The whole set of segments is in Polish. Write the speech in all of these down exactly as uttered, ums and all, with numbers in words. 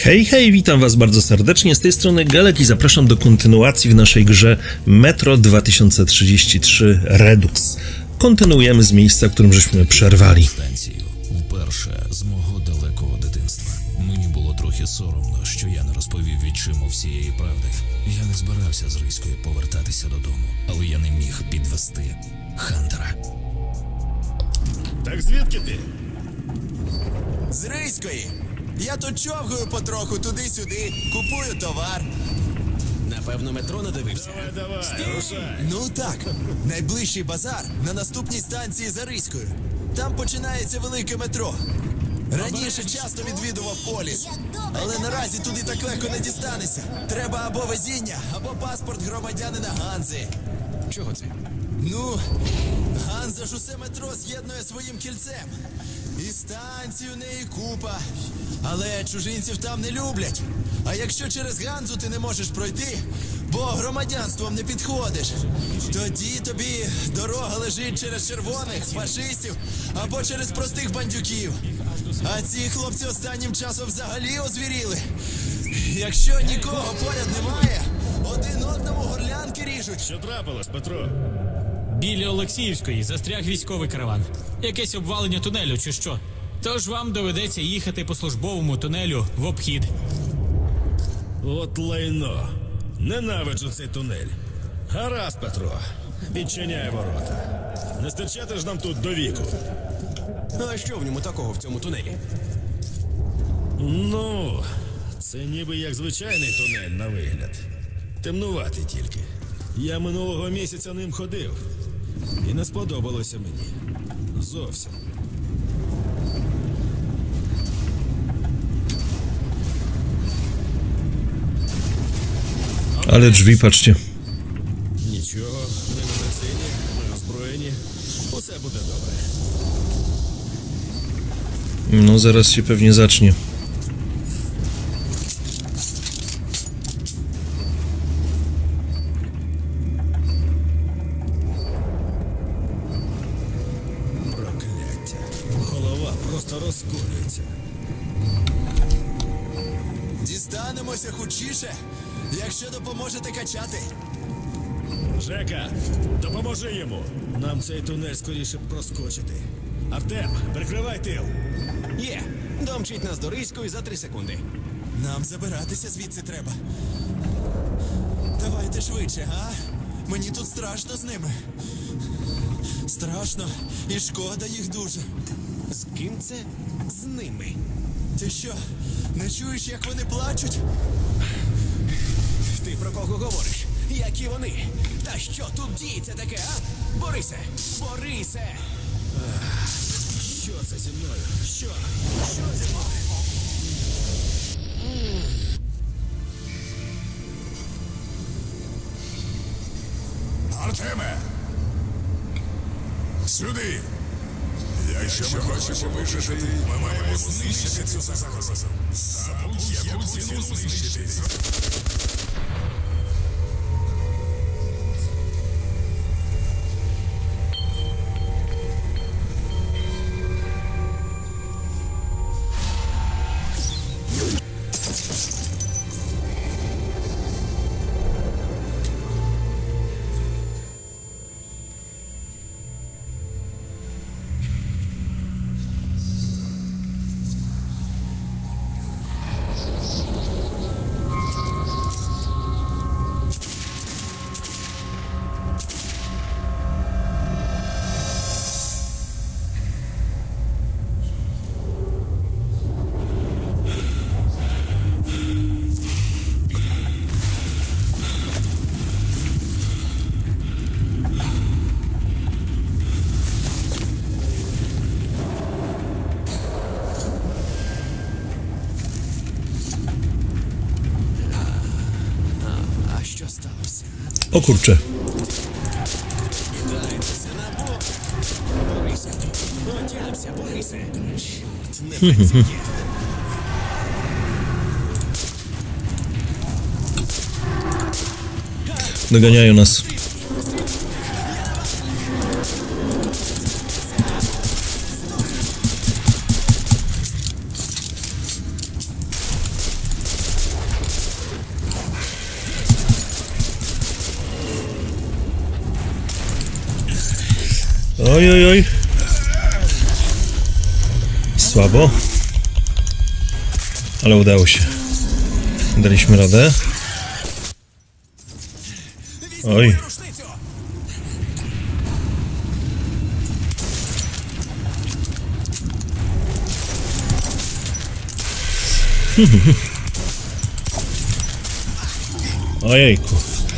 Hej, hej, witam was bardzo serdecznie, z tej strony Galek i zapraszam do kontynuacji w naszej grze Metro dwa tysiące trzydzieści trzy Redux. Kontynuujemy z miejsca, w którym żeśmy przerwali. Вперше з мого далекого дитинства. Мені було трохи соромно, що я не розповів відчиму всієї правди. Я не збирався з Риською повертатися додому, але я не міг підвести Хантера. Так звідки ти? З Риської. Я тут човгаю потроху туди-сюди, купую товар. Напевно, метро надивився. Давай, давай, рушай. Ну так, найближчий базар на наступній станції за Риською. Там починається велике метро. Раніше часто відвідував поліс, але наразі туди так легко не дістанешся. Треба або везіння, або паспорт громадянина Ганзи. Чого це? Ну, Ганза ж усе метро з'єднує своїм кільцем. І станцій у неї купа. Але чужинців там не люблять. А якщо через Ганзу ти не можеш пройти, бо громадянством не підходиш, тоді тобі дорога лежить через червоних, фашистів або через простих бандюків. А ці хлопці останнім часом взагалі озвіріли. Якщо нікого поряд немає, один одному горлянки ріжуть. Що трапилось, Петро? Біля Олексіївської застряг військовий караван. Якесь обвалення тунелю чи що. Тож вам доведеться їхати по службовому тунелю в обхід. От лайно. Ненавиджу цей тунель. Гаразд, Петро. Відчиняй ворота. Не стерчати ж нам тут до віку. Ну а що в ньому такого в цьому тунелі? Ну, це ніби як звичайний тунель на вигляд. Темнуватий тільки. Я минулого місяця ним ходив. І не сподобалося мені. Зовсім. Ale drzwi, patrzcie. Нічого, ми на бензині, ми озброєні. Усе буде добре. No, zaraz się pewnie zacznie. Прокляття. Голова просто розколюється. Дістанемося хутчіше, якщо допоможете качати. Жека, допоможи йому. Нам цей тунель скоріше проскочити. Артем, прикривай тил. Є, домчить нас до Риської за три секунди. Нам забиратися звідси треба. Давайте швидше, а? Мені тут страшно з ними. Страшно і шкода їх дуже. З ким це? З ними. Ти що, не чуєш, як вони плачуть? Ти про кого говориш? Які вони? Та що тут діється таке, а? Борисе! Борисе! Що це зі мною? Що? Що зі мною? Артеме! Сюди! Якщо ми хочемо вижити, ми маємо знищити цю загрозу. За будь-яку ціну знищити. O kurczę. Doganiają nas. Oj, oj, oj. Słabo. Ale udało się. Daliśmy radę. Oj. Ojejku.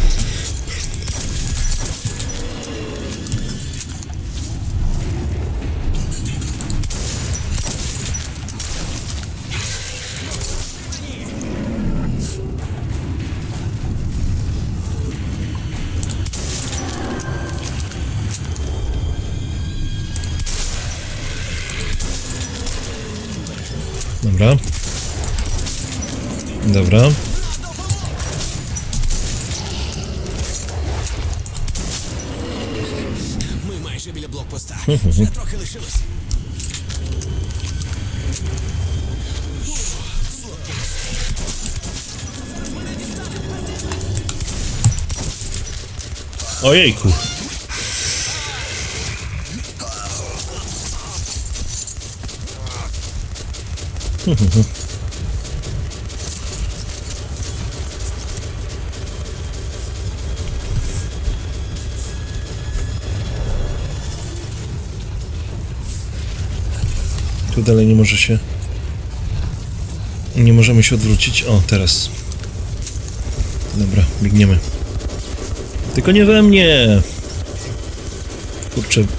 Dobra. Dobra. Ми майже біля блокпоста. Ще трохи лишилось. Ojejku. Tu dalej nie może się... Nie możemy się odwrócić. O, teraz. Dobra, biegniemy. Tylko nie we mnie! Kurczę.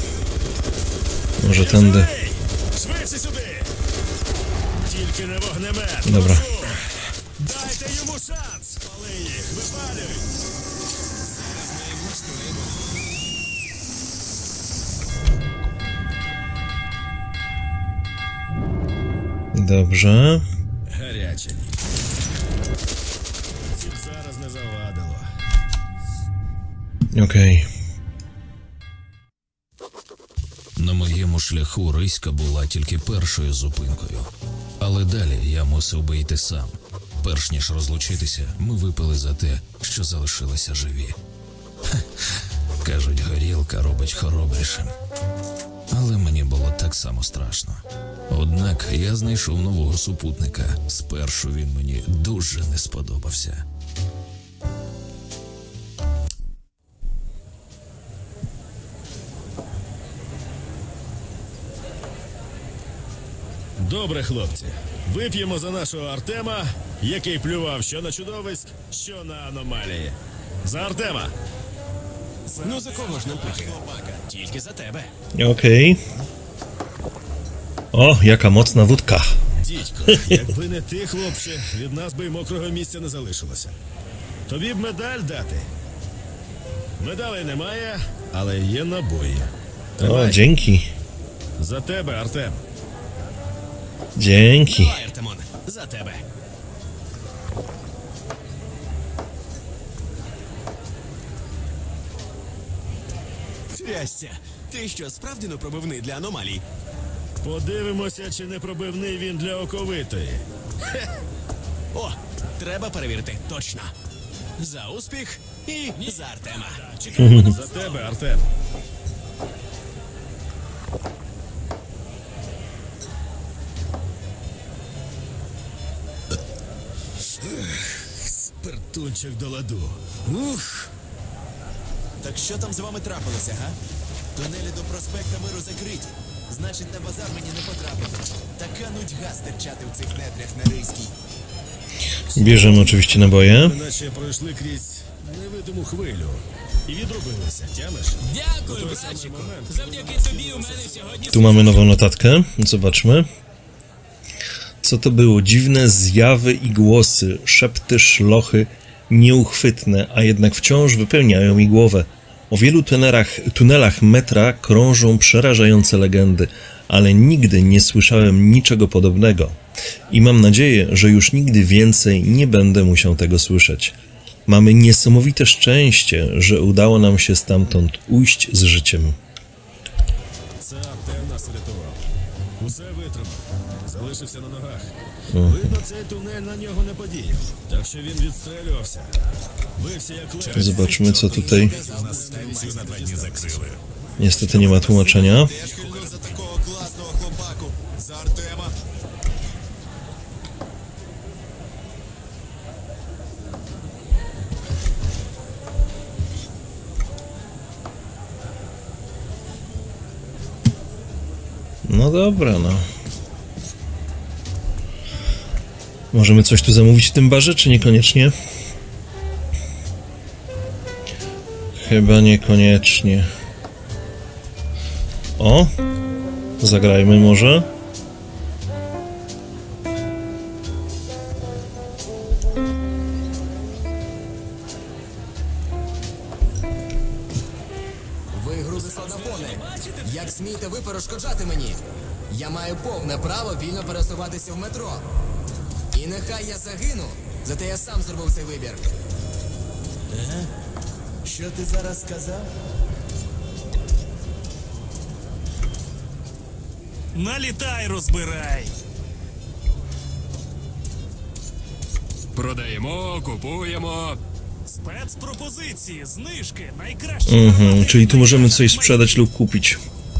Może tędy. Швидше сюди! Тільки не вогнемет! Dobra. Дайте йому шанс! Пали їх, випалюй! Dobrze. Гаряче. Цим зараз не завадило. Okej. На моєму шляху Риська була тільки першою зупинкою. Але далі я мусив би йти сам. Перш ніж розлучитися, ми випили за те, що залишилися живі. Ха, кажуть, горілка робить хоробрішим. Але мені було так само страшно. Однак я знайшов нового супутника. Спершу він мені дуже не сподобався. Добре, хлопці. Вип'ємо за нашого Артема, який плював що на чудовиськ, що на аномалії. За Артема! Ну за кого ж нам пити? Тільки за тебе. Okej. O, jaka mocna wódka. Дідько, якби не ти, хлопче, від нас би й мокрого місця не залишилося. Тобі б медаль дати. Медалей немає, але є набої. O, Тримай. dzięki. За тебе, Артем. Dzięki. Давай, Артемон, за тебе. Трясся, ти що, справді непробивний для аномалій? Подивимося, чи не пробивний він для оковитої. О, треба перевірити, точно. За успіх і за Артема. За тебе, Артем. Спиртунчик до ладу. Ух! Так що там з вами трапилося, га? Тунелі до проспекта Миру закриті. Значить, на базар мені не потрапити. Така нудьга стирчати в цих нетрях на Ризькій. Bierzemy oczywiście naboje. Ми наче пройшли крізь невидиму хвилю. І відробилися, тямиш? Дякую, братчику. Завдяки тобі у мене сьогодні... Tu mamy nową notatkę. Zobaczmy. Co to było? Dziwne zjawy i głosy, szepty, szlochy, nieuchwytne, a jednak wciąż wypełniają mi głowę. O wielu tunelach, tunelach metra krążą przerażające legendy, ale nigdy nie słyszałem niczego podobnego. I mam nadzieję, że już nigdy więcej nie będę musiał tego słyszeć. Mamy niesamowite szczęście, że udało nam się stamtąd ujść z życiem. Це Артем нас рятував. Усе витримав. Залишився на ногах. Видно, цей тунель на нього не подіяв. Так що він відстрелювався. Бився як лев. Zobaczmy, co tutaj... Станцію на два дні закрили. Niestety nie ma tłumaczenia. Теж хильну за такого класного хлопаку. За Артема. No dobra, no. Możemy coś tu zamówić w tym barze, czy niekoniecznie? Chyba niekoniecznie. O! Zagrajmy może. Ви грузи солдафони. Як смієте ви перешкоджати мені? Я маю повне право вільно пересуватися в метро. І нехай я загину, зате я сам зробив цей вибір. Що ти зараз сказав? Налітай, розбирай. Продаємо, купуємо. Спецпропозиції, знижки, найкраще. Mhm, czyli tu możemy coś sprzedać lub kupić.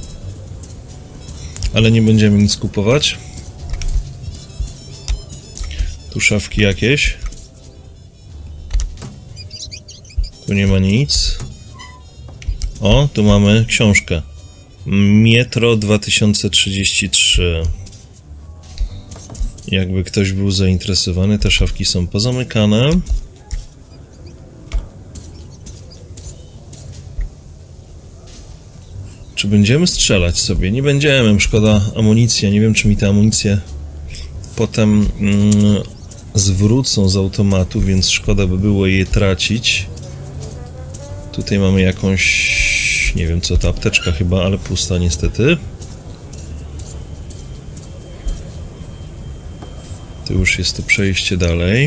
Ale nie będziemy nic kupować. Tu szafki jakieś. Tu nie ma nic. O, tu mamy książkę. Metro dwa tysiące trzydzieści trzy. Jakby ktoś był zainteresowany, te szafki są pozamykane. Czy będziemy strzelać sobie? Nie będziemy, szkoda amunicji. Nie wiem, czy mi te amunicje potem mm, zwrócą z automatu, więc szkoda by było je tracić. Tutaj mamy jakąś... nie wiem co to, apteczka chyba, ale pusta niestety. Tu już jest to przejście dalej.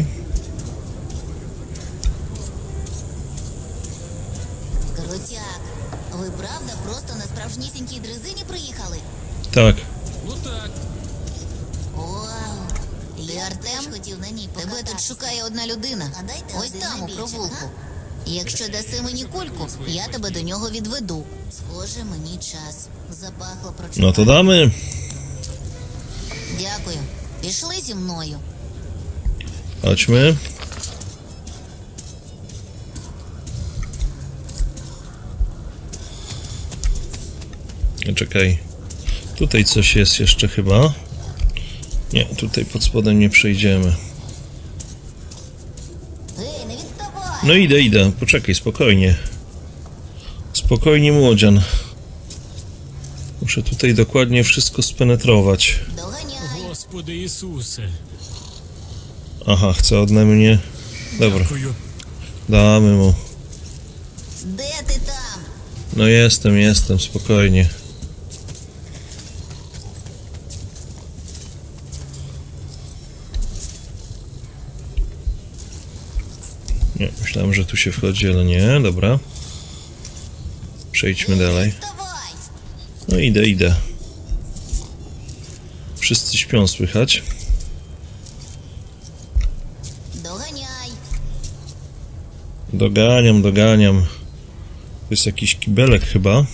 Крутяк, ви правда просто на справжнісінькій дрезині приїхали? Tak. Ну так. Вау! І Артем хотів на ній покататися. Тебе тут шукає одна людина. Ось там, у провулку. Якщо даси мені кульку, я тебе до нього відведу. Схоже, мені час. Запахло прочитати. No to damy. Дякую. Пішли зі мною. Chodźmy. Czekaj. Tutaj coś jest jeszcze chyba. Nie, tutaj pod spodem nie przejdziemy. Ей, не відставай! No idę, idę. Poczekaj, spokojnie. Spokojnie, młodzian. Muszę tutaj dokładnie wszystko spenetrować. Доганяй! Господи Ісусе. Aha, chce ode mnie. Dobra, Дякую. damy mu. Де ти там? No jestem, jestem, spokojnie. Nie, myślałem, że tu się wchodzi, ale nie, dobra. Przejdźmy dalej. Вставай! No idę, idę. Wszyscy śpią, słychać. Доганяй! Doganiam, doganiam. To jest jakiś kibelek chyba.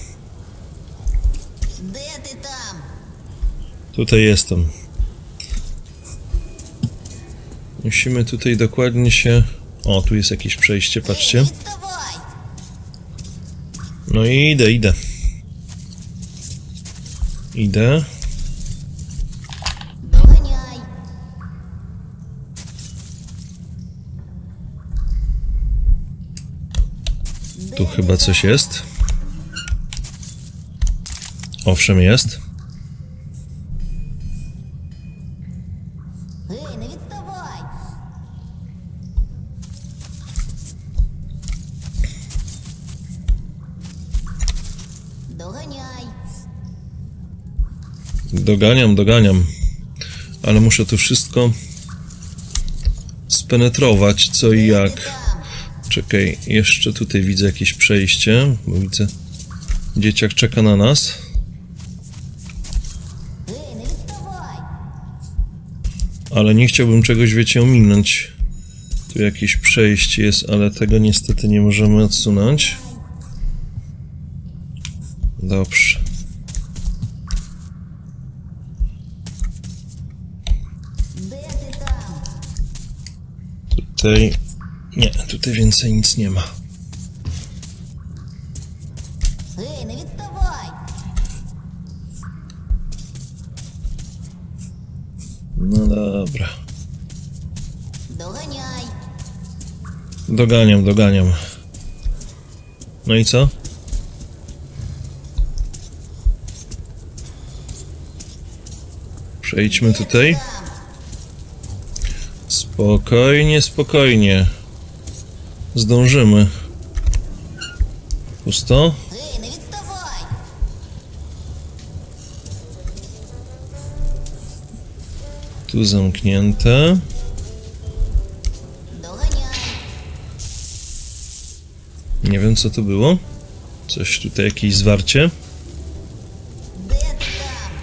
Де ти там? Tutaj jestem. Musimy tutaj dokładnie się... O, tu jest jakieś przejście, Ей, patrzcie. не відставай! No i idę, idę. Idę. Доганяй! Tu chyba coś jest. Owszem, jest. Ей, не відставай! Доганяй! Doganiam, doganiam. Ale muszę tu wszystko spenetrować, co i jak. Czekaj, jeszcze tutaj widzę jakieś przejście, bo widzę, dzieciak czeka na nas. Ей, не відставай! Ale nie chciałbym czegoś, wiecie, ominąć. Tu jakieś przejście jest, ale tego niestety nie możemy odsunąć. Dobrze. Tutaj... Nie, tutaj więcej nic nie ma. Ej, nie відставай! No dobra. Доганяй! Doganiam, doganiam. No i co? Przejdźmy tutaj. Spokojnie, spokojnie. Zdążymy. Pusto? Ей, не відставай! Tu zamknięte. Доганяй! Nie wiem, co to było. Coś tutaj, jakieś zwarcie. Де ти там?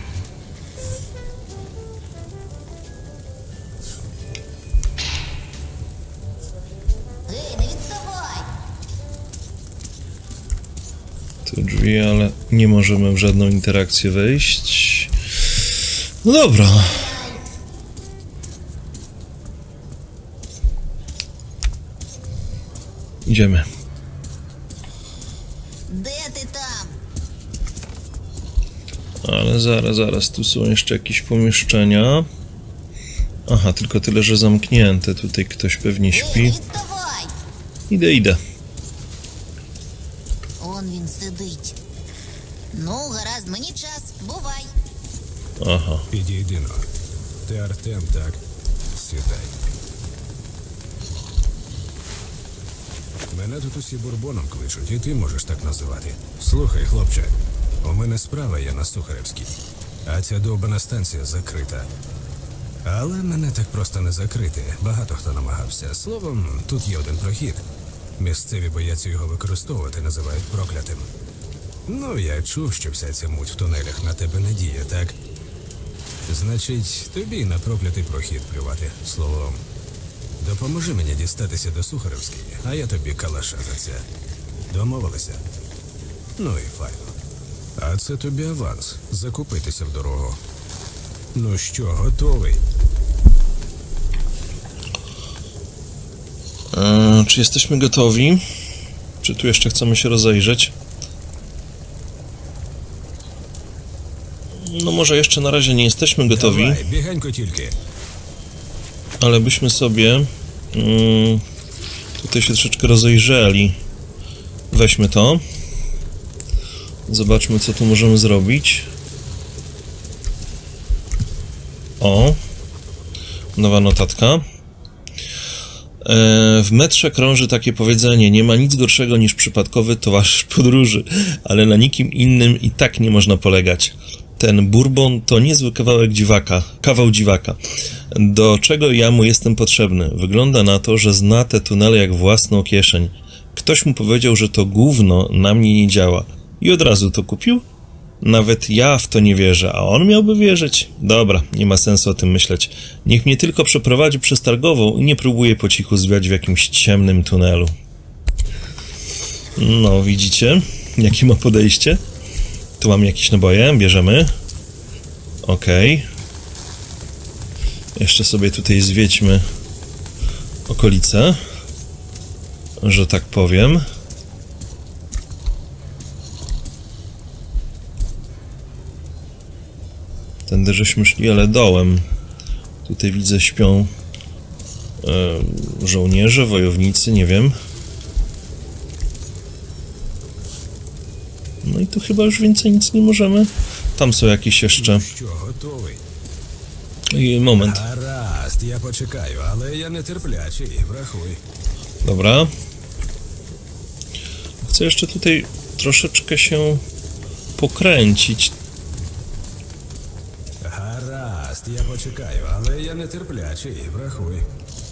Ей, не відставай! Tu drzwi, ale nie możemy w żadną interakcję wejść. No dobra. Idziemy. Де ти там? Ale zaraz, zaraz, tu są jeszcze jakieś pomieszczenia. Aha, tylko tyle, że zamknięte. Tutaj ktoś pewnie Ей, не śpi. відставай! Idę, idę. Он він сидить. Ну, гаразд, мені час. Бувай. Aha. Підійди, но. Ти Артем, так? Сідай. Мене тут усі бурбоном кличуть, і ти можеш так називати. Слухай, хлопче, у мене справа є на Сухаревській, а ця довбана станція закрита. Але мене так просто не закрити. Багато хто намагався. Словом, тут є один прохід. Місцеві бояться його використовувати, називають проклятим. Ну, я чув, що вся ця муть в тунелях на тебе не діє, так? Значить, тобі на проклятий прохід плювати. Словом, допоможи мені дістатися до Сухаревської, а я тобі калаша за це. Домовилися? Ну і файно. А це тобі аванс. Закупитися в дорогу. Ну що, готовий? E, czy jesteśmy gotowi? Czy tu jeszcze chcemy się rozejrzeć? No może jeszcze na razie nie jesteśmy gotowi, Давай, бігенько тільки. ale byśmy sobie mm, tutaj się troszeczkę rozejrzeli. Weźmy to. Zobaczmy, co tu możemy zrobić. O! Nowa notatka. W metrze krąży takie powiedzenie: nie ma nic gorszego niż przypadkowy towarzysz podróży, ale na nikim innym i tak nie można polegać. Ten bourbon to niezły kawałek dziwaka, kawał dziwaka. Do czego ja mu jestem potrzebny? Wygląda na to, że zna te tunele jak własną kieszeń. Ktoś mu powiedział, że to gówno na mnie nie działa. I od razu to kupił? Nawet ja w to nie wierzę, a on miałby wierzyć? Dobra, nie ma sensu o tym myśleć. Niech mnie tylko przeprowadzi przez Targową i nie próbuje po cichu zwiać w jakimś ciemnym tunelu. No, widzicie? Jakie ma podejście? Tu mam jakieś naboje, bierzemy. Okej. Okay. Jeszcze sobie tutaj zwiedźmy okolice, że tak powiem. Tędy żeśmy szli, ale dołem. Tutaj widzę, śpią e, żołnierze, wojownicy, nie wiem. No i tu chyba już więcej nic nie możemy. Tam są jakieś jeszcze... Що, готовий? I moment. Гаразд, я почекаю, але я не терплячий, врахуй. Dobra. Chcę jeszcze tutaj troszeczkę się pokręcić. Гаразд, я почекаю, але я не терплячий, врахуй.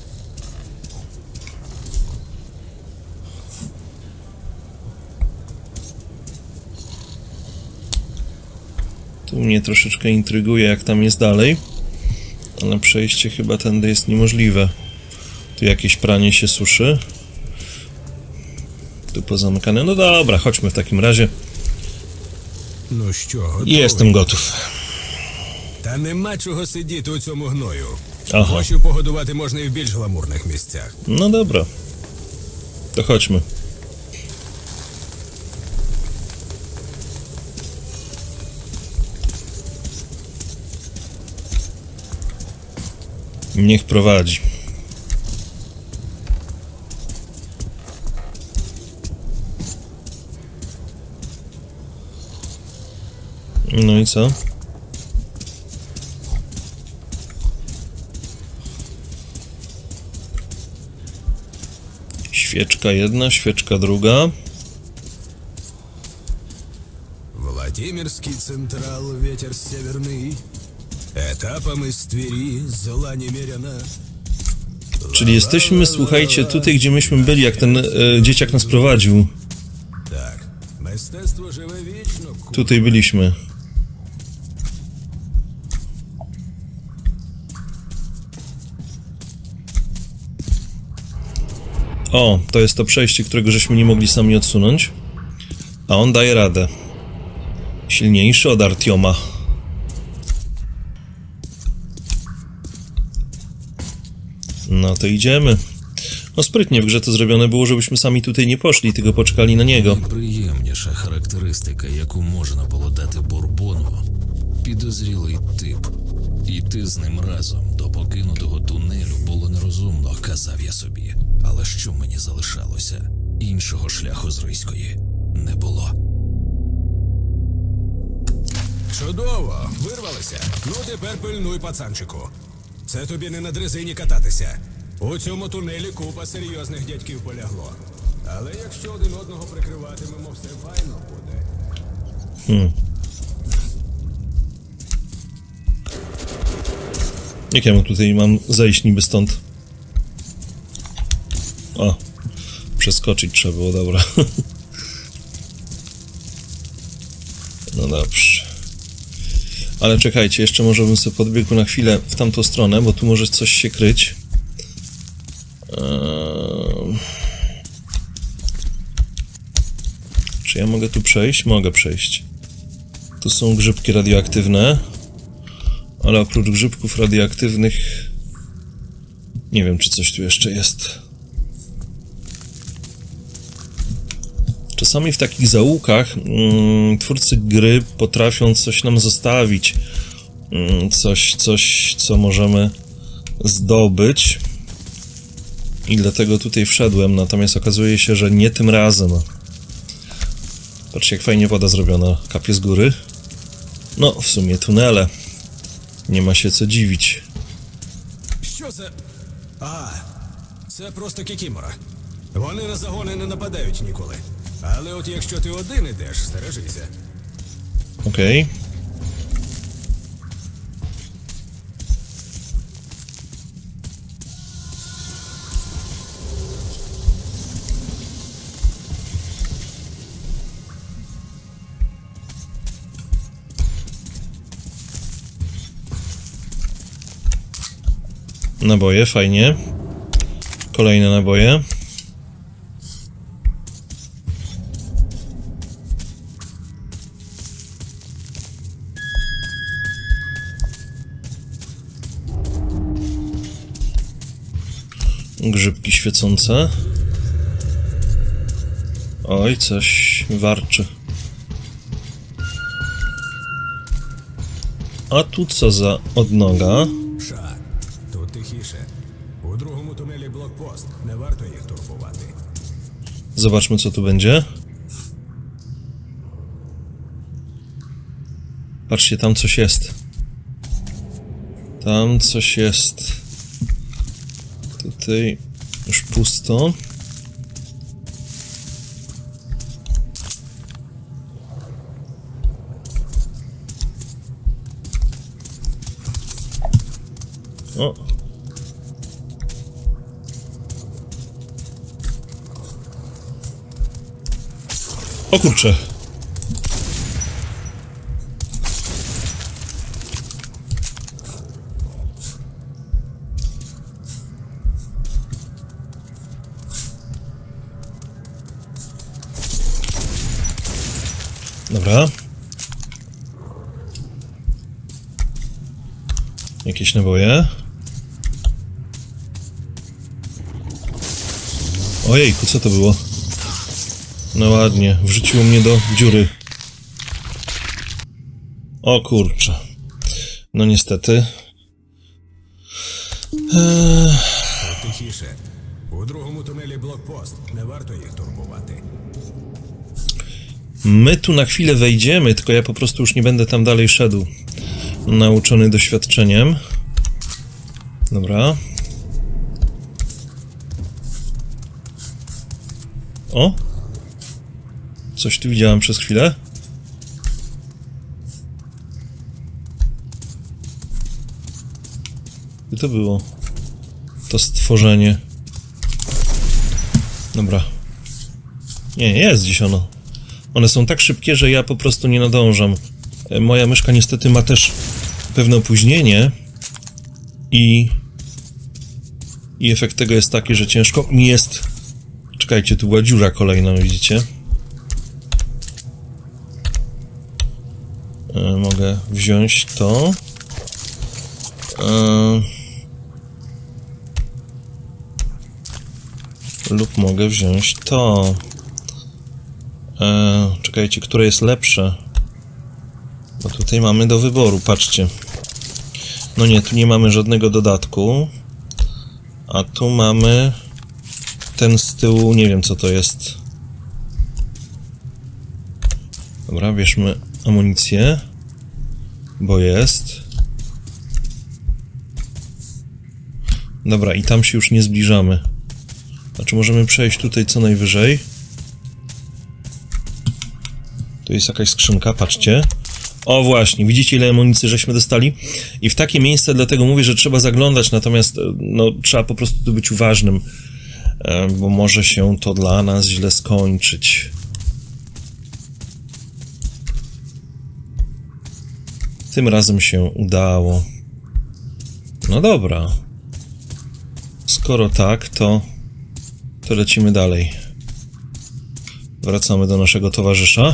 Tu mnie troszeczkę intryguje, jak tam jest dalej. Ale przejście chyba tędy jest niemożliwe. Tu jakieś pranie się suszy. Tu pozamykane. No dobra, chodźmy w takim razie. Ну що, готовий? Jestem gotów. Та нема чого сидіти у цьому гною. Ага. Хочу погодувати можна і в більш гламурних місцях. No dobra. To chodźmy. Niech prowadzi. No i co? Świeczka jedna, świeczka druga. Владимирский централ, ветер северный. Этапом из Твери зла немерено. Czyli jesteśmy, słuchajcie, tutaj, gdzie myśmy byli, jak ten e, dzieciak nas prowadził. Так, мистецтво живе вічно. Tutaj byliśmy. O, to jest to przejście, którego żeśmy nie mogli sami odsunąć. A on daje radę. Silniejszy od Artioma. No to idziemy. No sprytnie w grze to zrobione było, żebyśmy sami tutaj nie poszli, tylko poczekali na niego. Найприємніша характеристика, яку можна було дати Бурбону – підозрілий тип. Іти з ним разом до покинутого тунелю було нерозумно, казав я собі. Але що мені залишалося? Іншого шляху з Ризької не було. Чудово, вирвалися. Ну тепер пильнуй, пацанчику. Це тобі не на дрезині кататися. У цьому тунелі купа серйозних дядьків полягло. Але якщо один одного прикриватимемо, все файно буде. Hmm. Jak ja mu tutaj mam zejść niby stąd? O, przeskoczyć trzeba było, dobra. No dobrze. Ale czekajcie, jeszcze może bym sobie podbiegł na chwilę w tamtą stronę, bo tu może coś się kryć. Eee... Czy ja mogę tu przejść? Mogę przejść. Tu są grzybki radioaktywne. Ale oprócz grzybków radioaktywnych... Nie wiem, czy coś tu jeszcze jest. Czasami w takich zaułkach mm, twórcy gry potrafią coś nam zostawić. Mm, coś, coś, co możemy zdobyć. I dlatego tutaj wszedłem, natomiast okazuje się, że nie tym razem. Patrzcie, jak fajnie woda zrobiona. Kapie z góry. No, w sumie tunele. Nie ma się co dziwić. Що це? А, це просто кікімора. Вони на загони не нападають ніколи. Але от якщо ти один ідеш, стережися. Okej. Okay. Naboje, fajnie. Kolejne naboje. Grzybki świecące. Oj, coś warczy. A tu co za odnoga? Ша, тут тихіше. У другому тунелі блокпост. Не варто їх турбувати. Zobaczmy, co tu będzie. Patrzcie, tam coś jest. Tam coś jest. Tutaj już pusto. O. O kurczę. Dobra. Jakieś naboje. Ojejku, co to było? No ładnie, wrzuciło mnie do dziury. O kurczę. No niestety. Eee... Тихіше. У другому тунелі блокпост. Не варто їх турбувати. My tu na chwilę wejdziemy, tylko ja po prostu już nie będę tam dalej szedł. Nauczony doświadczeniem. Dobra. O! Coś tu widziałem przez chwilę. Gdzie to było? To stworzenie. Dobra. Nie, jest gdzieś ono. One są tak szybkie, że ja po prostu nie nadążam. Moja myszka niestety ma też pewne opóźnienie i... I efekt tego jest taki, że ciężko mi jest... Czekajcie, tu była dziura kolejna, widzicie? E, mogę wziąć to. E, lub mogę wziąć to. E, czekajcie, które jest lepsze? Bo tutaj mamy do wyboru, patrzcie. No nie, tu nie mamy żadnego dodatku. A tu mamy... Ten z tyłu, nie wiem co to jest. Dobra, bierzmy amunicję. Bo jest. Dobra, i tam się już nie zbliżamy. Znaczy możemy przejść tutaj co najwyżej. Tu jest jakaś skrzynka, patrzcie. O właśnie, widzicie ile amunicji żeśmy dostali? I w takie miejsce dlatego mówię, że trzeba zaglądać, natomiast no, trzeba po prostu tu być uważnym. Bo może się to dla nas źle skończyć. Tym razem się udało. No dobra. Skoro tak, to... To lecimy dalej. Wracamy do naszego towarzysza.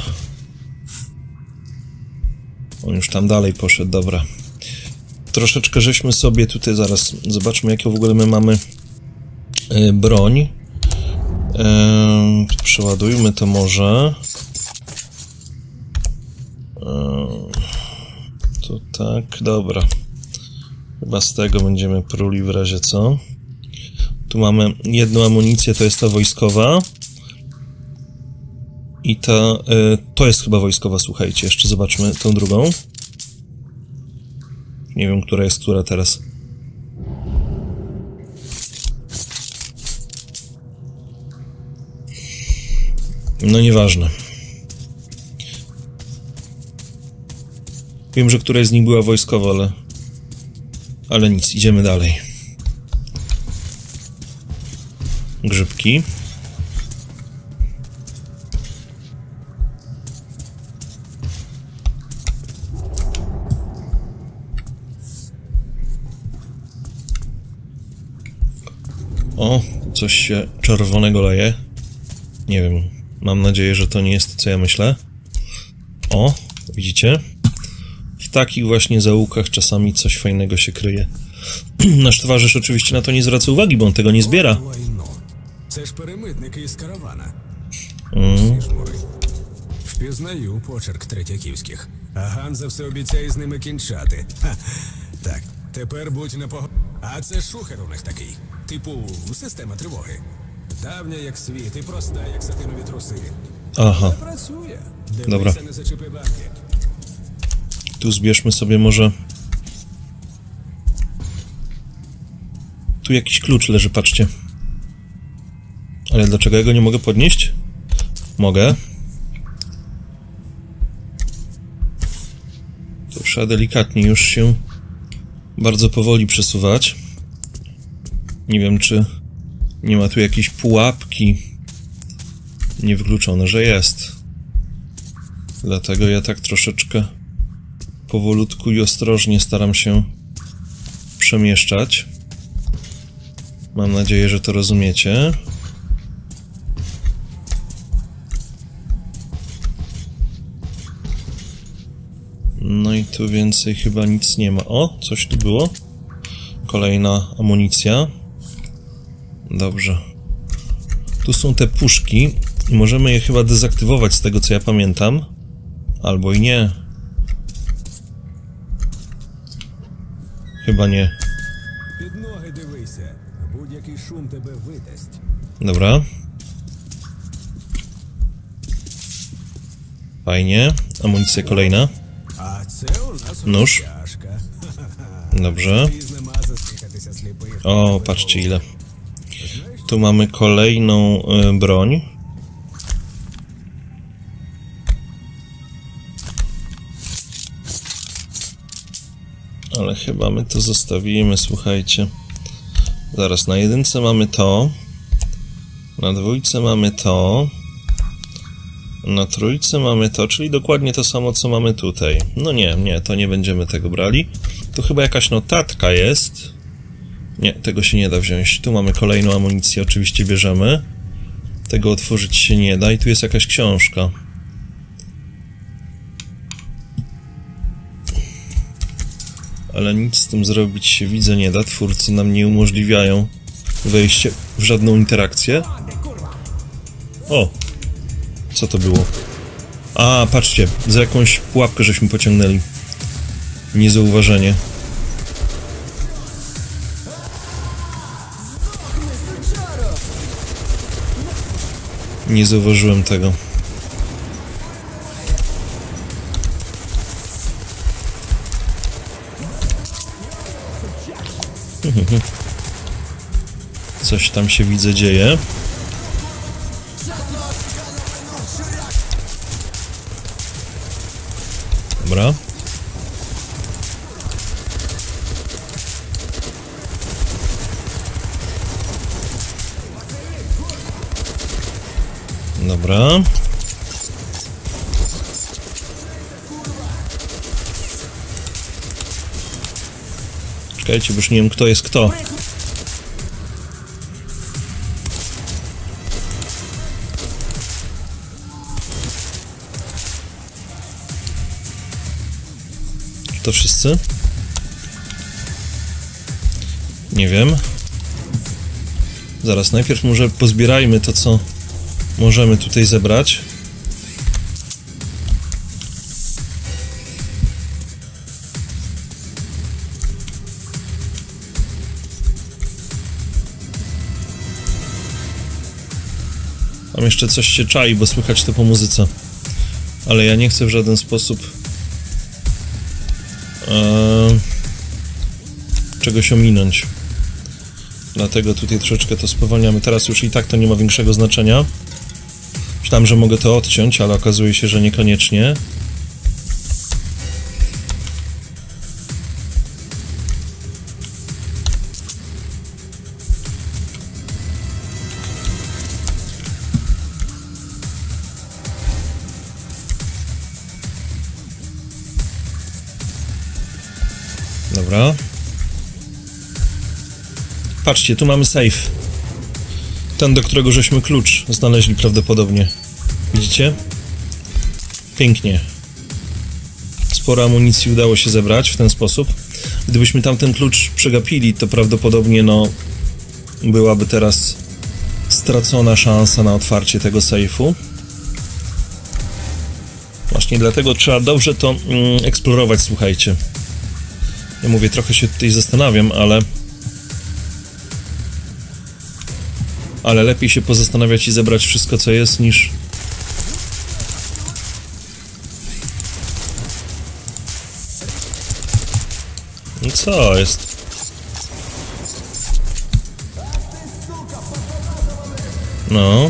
On już tam dalej poszedł, dobra. Troszeczkę żeśmy sobie tutaj zaraz... Zobaczmy, jaką w ogóle my mamy... broń. Eee, przeładujmy to może. Eee, to tak, dobra. Chyba z tego będziemy pruli w razie co. Tu mamy jedną amunicję, to jest ta wojskowa. I ta... E, to jest chyba wojskowa, słuchajcie. Jeszcze zobaczmy tą drugą. Nie wiem, która jest która teraz. No nieważne. Wiem, że któraś z nich była wojskowa, ale... Ale nic, idziemy dalej. Grzybki. O, coś się czerwonego leje. Nie wiem. Mam nadzieję, że to nie jest to, co ja myślę. O, widzicie? W takich właśnie zaułkach czasami coś fajnego się kryje. Nasz towarzysz oczywiście na to nie zwraca uwagi, bo on tego nie zbiera. Це ж перемитники із каравана. Mm. Впізнаю почерк третьяківських. А Ганза все обіцяє з ними кінчати. Ха. Так, тепер будь на пого... А це шухер у них такий. Типу, система тривоги. Давня як світ і проста, як сатинові труси. Aha. Працює. Dobra. Дивися, не зачепи банки. Tu zbierzmy sobie może... Tu jakiś klucz leży, patrzcie. Ale dlaczego ja go nie mogę podnieść? Mogę. To trzeba delikatnie już się bardzo powoli przesuwać. Nie wiem, czy nie ma tu jakiejś pułapki. Niewykluczone, że jest. Dlatego ja tak troszeczkę powolutku i ostrożnie staram się przemieszczać. Mam nadzieję, że to rozumiecie. No i tu więcej chyba nic nie ma. O, coś tu było. kolejna amunicja. Dobrze. Tu są te puszki i możemy je chyba dezaktywować z tego, co ja pamiętam. Albo i nie. Chyba nie. Dobra. Fajnie. Amunicja kolejna. Nóż. Dobrze. O, patrzcie ile. Tu mamy kolejną y, broń. Ale chyba my to zostawimy, słuchajcie. Zaraz, na jedynce mamy to. Na dwójce mamy to. Na trójce mamy to, czyli dokładnie to samo, co mamy tutaj. No nie, nie, to nie będziemy tego brali. Tu chyba jakaś notatka jest. Nie, tego się nie da wziąć. Tu mamy kolejną amunicję, oczywiście bierzemy. Tego otworzyć się nie da i tu jest jakaś książka. Ale nic z tym zrobić się, widzę, nie da. Twórcy nam nie umożliwiają wejście w żadną interakcję. O! Co to było? A, patrzcie, za jakąś pułapkę żeśmy pociągnęli. Niezauważenie. Nie zauważyłem tego. Coś tam się, widzę, dzieje. Dobra. Dobra. Czekajcie, bo już nie wiem, kto jest kto. To wszyscy? Nie wiem. Zaraz, najpierw może pozbierajmy to, co możemy tutaj zebrać. Tam jeszcze coś się czai, bo słychać to po muzyce. Ale ja nie chcę w żaden sposób Eee, czegoś ominąć. Dlatego tutaj troszeczkę to spowalniamy. Teraz już i tak to nie ma większego znaczenia. Myślałem, że mogę to odciąć, ale okazuje się, że niekoniecznie. Dobra. Patrzcie, tu mamy safe. Ten, do którego żeśmy klucz znaleźli prawdopodobnie. Widzicie? Pięknie. Sporo amunicji udało się zebrać w ten sposób. Gdybyśmy tamten klucz przegapili, to prawdopodobnie, no, byłaby teraz stracona szansa na otwarcie tego sejfu. Właśnie dlatego trzeba dobrze to mm, eksplorować, słuchajcie. Ja mówię, trochę się tutaj zastanawiam, ale... Ale lepiej się pozastanawiać i zebrać wszystko, co jest, niż... No co jest? No...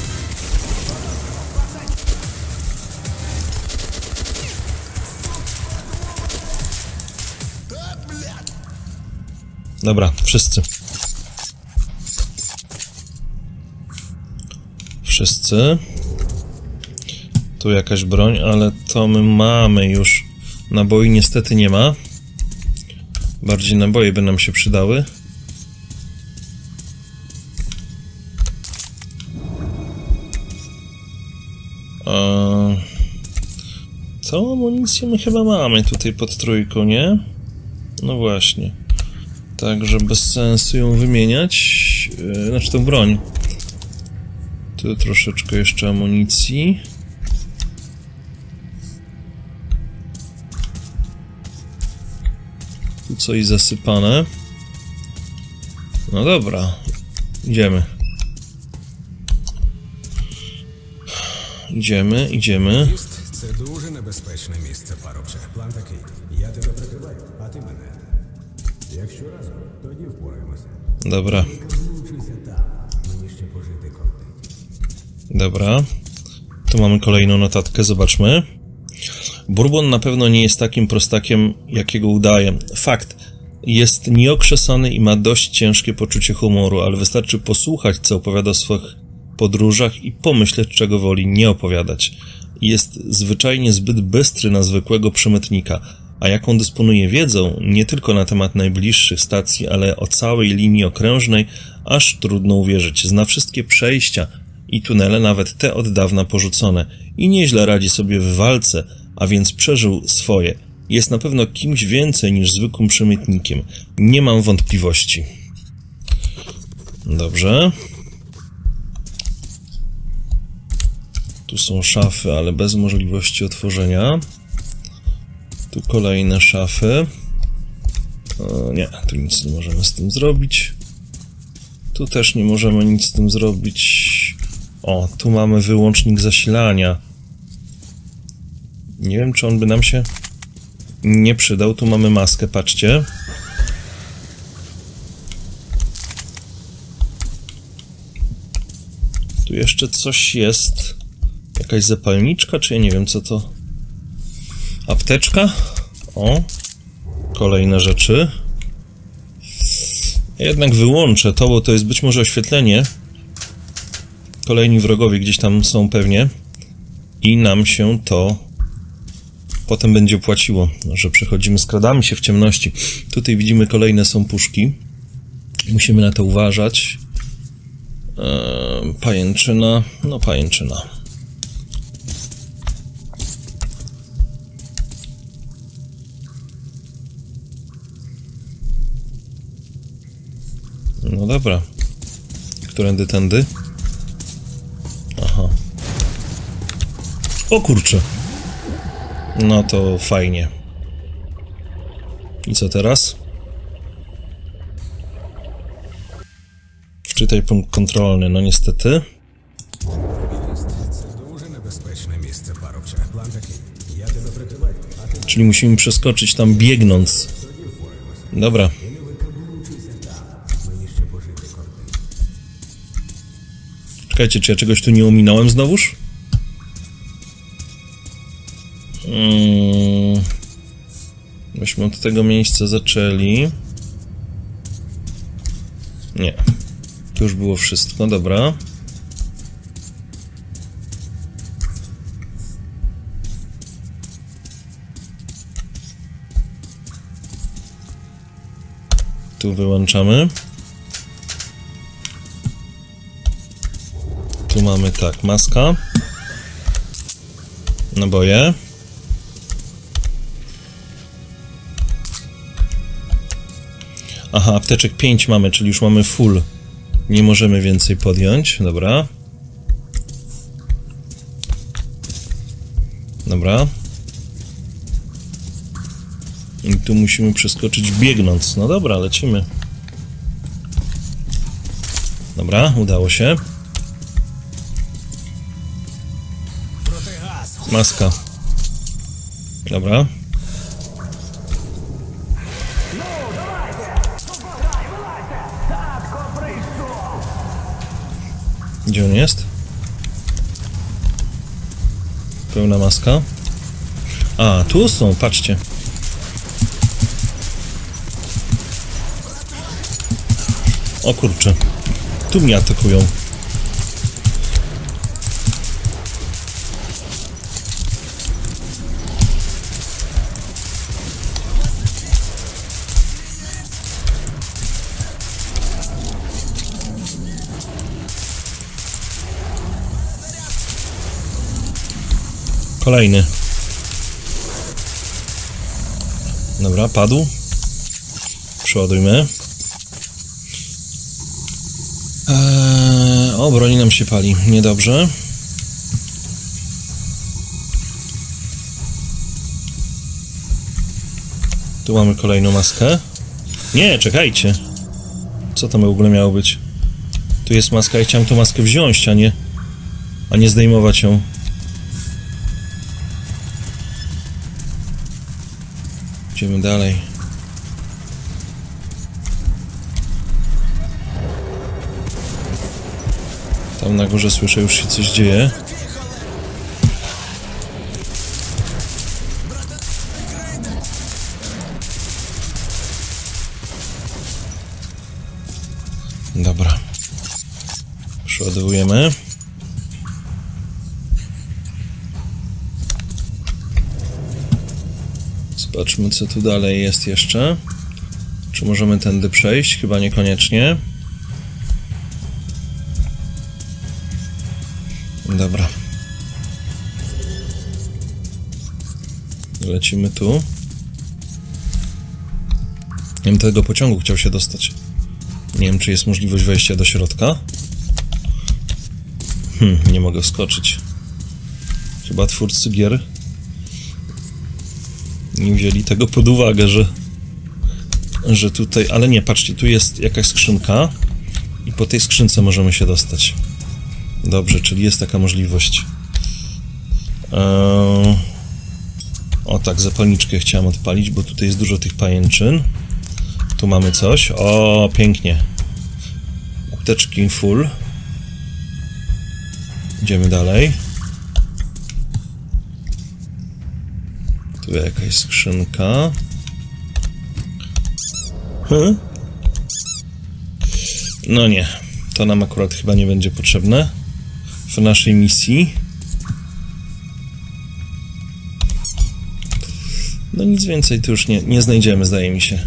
Dobra, wszyscy. Wszyscy. Tu jakaś broń, ale to my mamy już. Naboi niestety nie ma. Bardziej naboje by nam się przydały. Eee, tą amunicję my chyba mamy tutaj pod trójką, nie? No właśnie. Także bez sensu ją wymieniać. Yy, znaczy tą broń. Tu troszeczkę jeszcze amunicji. Tu coś zasypane. No dobra. Idziemy. Idziemy, idziemy. Це дуже небезпечне місце, парубче. План такий. Я тебе прикриваю, а ти мене. Якщо разом, тоді впораємося. Dobra. Мені ще пожити кортить. Dobra. Tu mamy kolejną notatkę, zobaczmy. Bourbon na pewno nie jest takim prostakiem, jakiego udaje. Fakt. Jest nieokrzesany i ma dość ciężkie poczucie humoru, ale wystarczy posłuchać, co opowiada o swoich podróżach i pomyśleć, czego woli nie opowiadać. Jest zwyczajnie zbyt bystry na zwykłego przemytnika, a jaką dysponuje wiedzą nie tylko na temat najbliższych stacji, ale o całej linii okrężnej, aż trudno uwierzyć. Zna wszystkie przejścia i tunele, nawet te od dawna porzucone, i nieźle radzi sobie w walce, a więc przeżył swoje. Jest na pewno kimś więcej niż zwykłym przemytnikiem. Nie mam wątpliwości. Dobrze. Tu są szafy, ale bez możliwości otworzenia. Tu kolejne szafy. O, nie, tu nic nie możemy z tym zrobić. Tu też nie możemy nic z tym zrobić. O, tu mamy wyłącznik zasilania. Nie wiem, czy on by nam się nie przydał. Tu mamy maskę, patrzcie. Tu jeszcze coś jest. Jakaś zapalniczka, czy ja nie wiem, co to. Apteczka. O. Kolejne rzeczy. Ja jednak wyłączę to, bo to jest być może oświetlenie. Kolejni wrogowie gdzieś tam są pewnie. I nam się to potem będzie opłaciło, że przechodzimy, skradamy się w ciemności. Tutaj widzimy, kolejne są puszki. Musimy na to uważać. Eee, pajęczyna. No pajęczyna. No dobra. Którędy, tędy? Aha. O kurczę. No to fajnie. I co teraz? Wczytaj punkt kontrolny, no niestety. Czyli musimy przeskoczyć tam biegnąc. Dobra. Czekajcie, czy ja czegoś tu nie ominąłem znowuż? Hmm. Myśmy od tego miejsca zaczęli. Nie. Tu już było wszystko, dobra. Tu wyłączamy. Tu mamy tak, maska. Naboje. Aha, apteczek pięć mamy, czyli już mamy full. Nie możemy więcej podjąć, dobra. Dobra. I tu musimy przeskoczyć biegnąc. No dobra, lecimy. Dobra, udało się. Maska. Dobra. Gdzie on jest? Pełna maska. A, tu są, patrzcie. O kurczę. Tu mnie atakują. Kolejny. Dobra, padł. Przeładujmy. O, broń nam się pali. Niedobrze. Tu mamy kolejną maskę. Nie, czekajcie. Co tam w ogóle miało być? Tu jest maska i chciałem tą maskę wziąć, a nie... A nie zdejmować ją. Idziemy dalej. Tam na górze słyszę, już się coś dzieje. Dobra. Przeładowujemy. Zobaczmy, co tu dalej jest jeszcze. Czy możemy tędy przejść? Chyba niekoniecznie. Dobra. Lecimy tu. Nie wiem, do tego pociągu chciał się dostać. Nie wiem, czy jest możliwość wejścia do środka. Hmm, nie mogę wskoczyć. Chyba twórcy gier nie wzięli tego pod uwagę, że że tutaj... Ale nie, patrzcie, tu jest jakaś skrzynka i po tej skrzynce możemy się dostać. Dobrze, czyli jest taka możliwość. Eee... O tak, zapalniczkę chciałem odpalić, bo tutaj jest dużo tych pajęczyn. Tu mamy coś. O, pięknie. Apteczki full. Idziemy dalej. Tu jakaś skrzynka. Hmm? No nie. To nam akurat chyba nie będzie potrzebne w naszej misji. No nic więcej tu już nie, nie znajdziemy, zdaje mi się.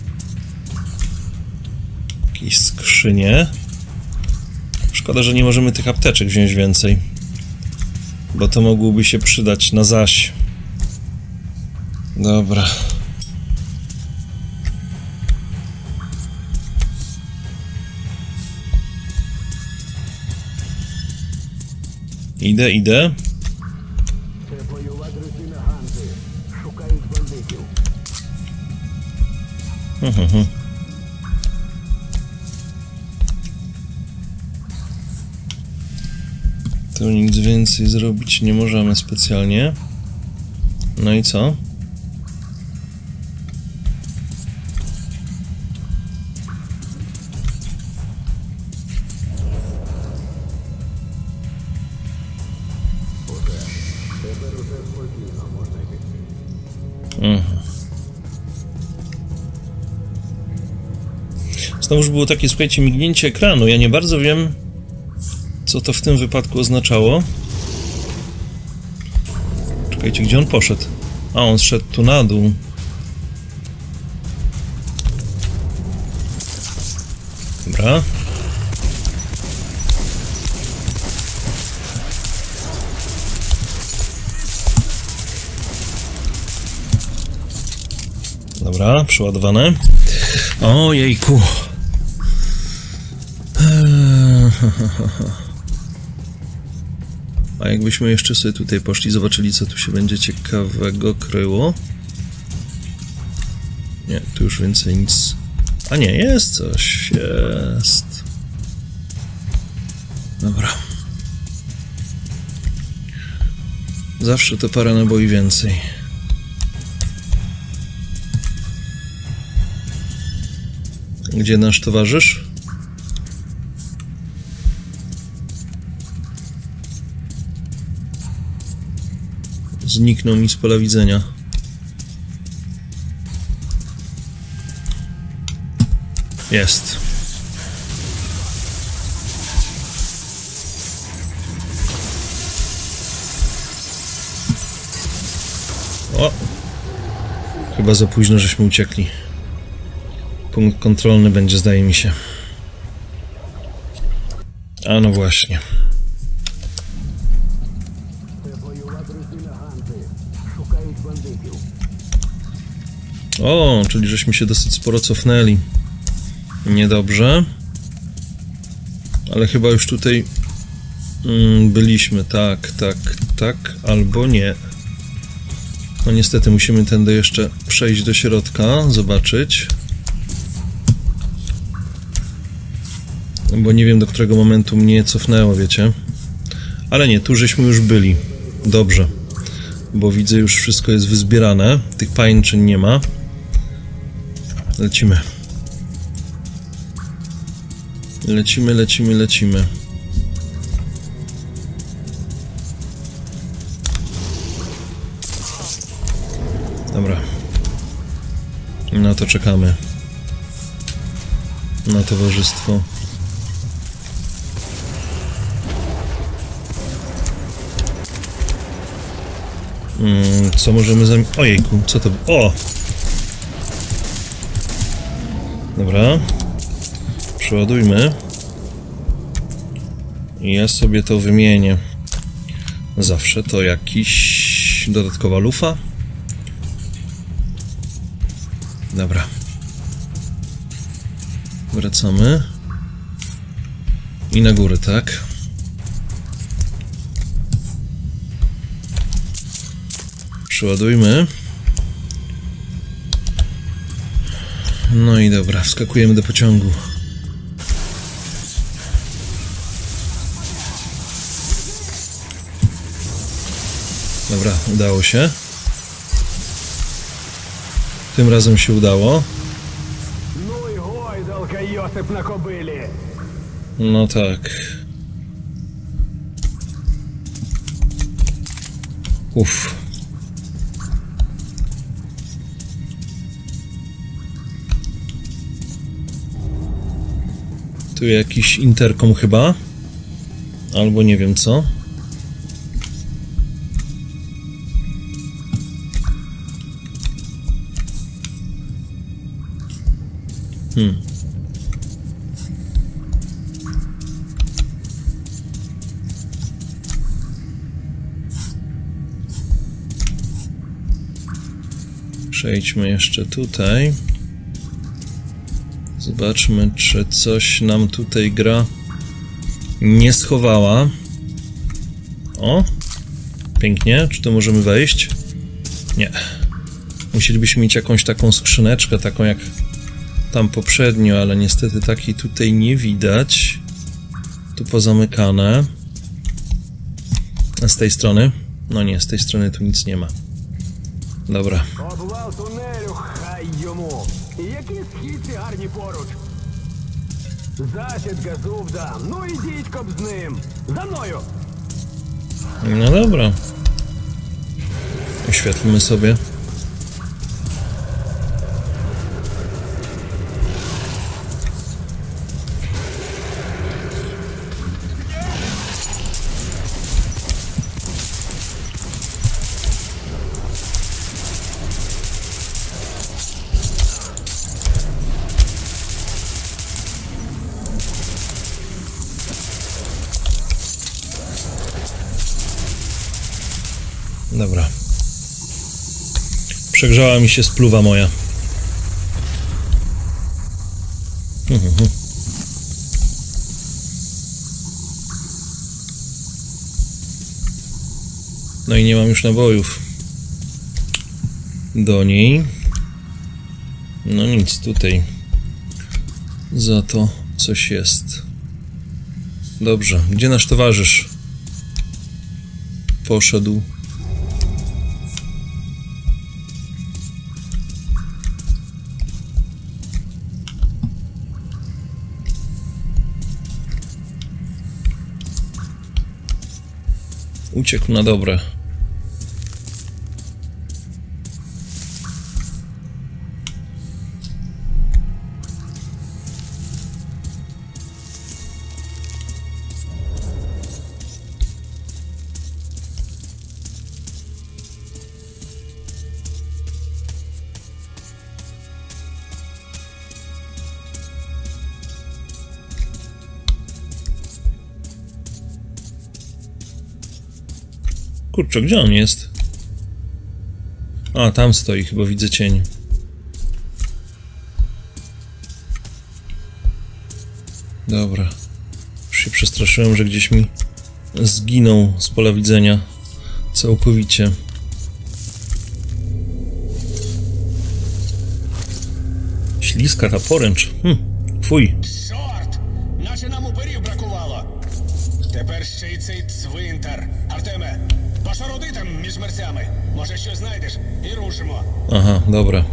Jakieś skrzynie. Szkoda, że nie możemy tych apteczek wziąć więcej, bo to mogłoby się przydać na zaś. Dobra. Idę, idę. Mhm, mhm. Tu nic więcej zrobić nie możemy specjalnie. No i co? Mhm. Znowuż było takie, słuchajcie, mignięcie ekranu. Ja nie bardzo wiem, co to w tym wypadku oznaczało. Czekajcie, gdzie on poszedł? A, on zszedł tu na dół. Dobra. Dobra, przeładowane. Ojejku. A jakbyśmy jeszcze sobie tutaj poszli, zobaczyli, co tu się będzie ciekawego kryło. Nie, tu już więcej nic. A nie, jest coś. Jest. Dobra. Zawsze to parę naboi więcej. Gdzie nasz towarzysz? Zniknął mi z pola widzenia. Jest. O! Chyba za późno, żeśmy uciekli. Punkt kontrolny będzie, zdaje mi się. A no właśnie. O, czyli żeśmy się dosyć sporo cofnęli. Niedobrze. Ale chyba już tutaj mm, byliśmy, tak, tak, tak, albo nie. No niestety musimy tędy jeszcze przejść do środka, zobaczyć. Bo nie wiem, do którego momentu mnie cofnęło, wiecie. Ale nie, tu żeśmy już byli. Dobrze. Bo widzę, już wszystko jest wyzbierane. Tych pajęczyn nie ma. Lecimy. Lecimy, lecimy, lecimy. Dobra. No to czekamy na towarzystwo. Hmm, co możemy zam... Ojejku, co to... O! Dobra. Przeładujmy. I ja sobie to wymienię. Zawsze to jakiś... dodatkowa lufa. Dobra. Wracamy. I na górę, tak? Przeładujmy. No i dobra, wskakujemy do pociągu. Dobra, udało się. Tym razem się udało. No tak. Uff. Tu jakiś interkom chyba. Albo nie wiem co. Hmm. Przejdźmy jeszcze tutaj. Zobaczmy, czy coś nam tutaj gra nie schowała. O! Pięknie. Czy tu możemy wejść? Nie. Musielibyśmy mieć jakąś taką skrzyneczkę, taką jak tam poprzednio, ale niestety takiej tutaj nie widać. Tu pozamykane. A z tej strony? No nie, z tej strony tu nic nie ma. Dobra. Які східці гарні поруч. Засідка зубда. Ну ідіть коп з ним. За мною. No dobra. Oświetlmy sobie. Dobra. Przegrzała mi się spluwa moja. Mhm. No i nie mam już nabojów do niej. No nic tutaj. Za to coś jest. Dobrze. Gdzie nasz towarzysz poszedł? Uciekł na dobre. Kurczę, gdzie on jest? A, tam stoi, chyba widzę cień. Dobra. Już się przestraszyłem, że gdzieś mi zginął z pola widzenia całkowicie. Śliska ta poręcz. Hm, fuj. Чорт! Наче нам уперів бракувало. Тепер ще й цей цвинтар. Артеме, пошаруди там між мерцями. Може, щось знайдеш і рушимо. Aha, dobra.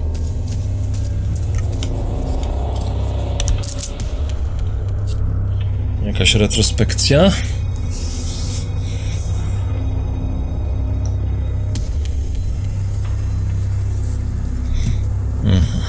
Jakaś retrospekcja. Mhm.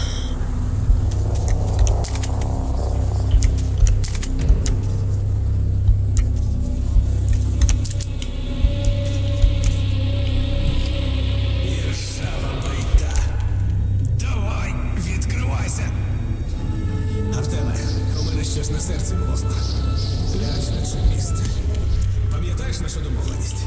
Давай, відкривайся! Артеме, у мене щось на серці млосно. Ляж на це місце. Пам'ятаєш нашу домовленість?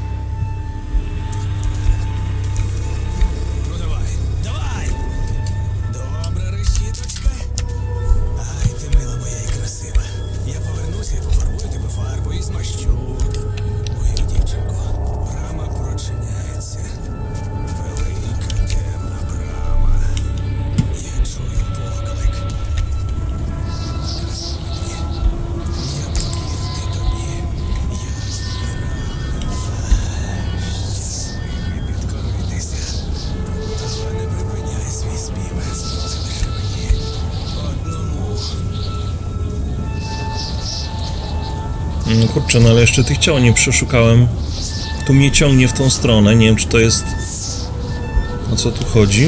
Ну давай, давай! Добра решіточка. Ай, ти мила моя і красива. Я повернуся і пофарбую тебе фарбою і змащу. Мою дівчинку. Брама прочиняється. Велика темна брама. Я чую поклик. No kurczę, no ale jeszcze tych ciał nie przeszukałem. Tu mnie ciągnie w tą stronę. Nie wiem, czy to jest... O co tu chodzi?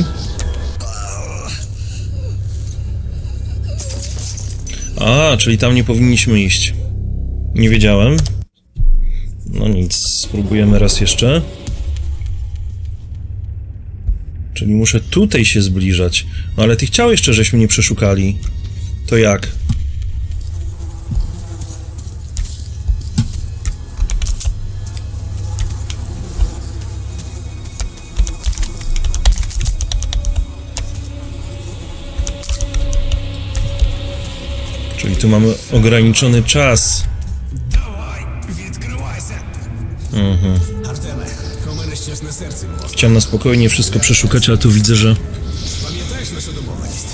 A, czyli tam nie powinniśmy iść. Nie wiedziałem. No nic, spróbujemy raz jeszcze. Czyli muszę tutaj się zbliżać. No ale tych ciał jeszcze żeśmy nie przeszukali. To jak? Czyli tu mamy ograniczony czas. Давай, відкривайся! Mhm. Артеме, у мене щось на серці млосно. Chciałem na spokojnie wszystko przeszukać, ale tu widzę, że... Пам'ятаєш нашу домовленість?